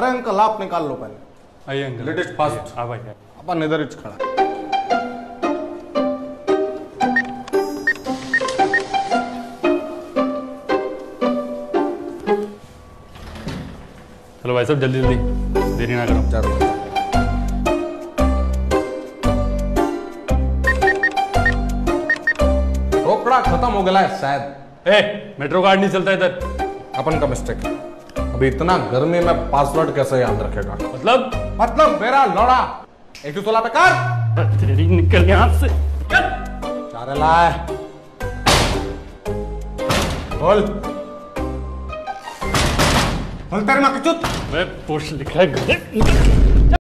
Uncle आप निकाल लो पहले। आइए अंकल, लेटेस्ट फास्ट। हाँ भाई। अपन इधर ही खड़ा। चलो भाई साहब जल्दी जल्दी, देरी ना करो। चलो रोकड़ा खत्म हो गया है शायद। मेट्रो कार्ड नहीं चलता इधर। अपन का मिस्टेक है। अभी इतना गर्मी में पासवर्ड कैसे याद रखेगा? मतलब मेरा लौड़ा 116 पे कर। तेरी निकल यहाँ से। चारे लाए बोल बोल तेरे माँ की चुत। मैं पोस्ट लिखा है।